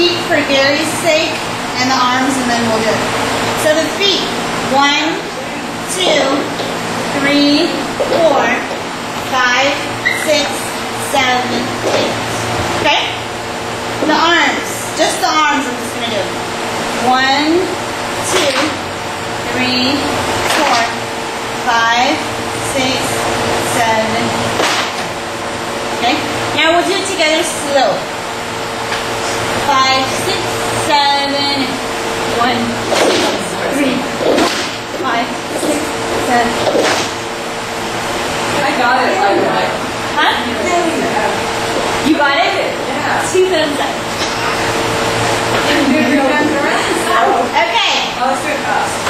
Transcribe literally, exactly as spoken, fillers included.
feet for Gary's sake, and the arms, and then we'll do it. So the feet. One, two, three, four, five, six, seven, eight. Okay? The arms. Just the arms I'm just going to do. One, two, three, four, five, six, seven. Okay? Now we'll do it together slow. Five, six, seven. One, two, three, five, six, seven. I got it. I got it. Huh? You got it? Yeah. Two thumbs up. Okay. Oh, let's do it fast.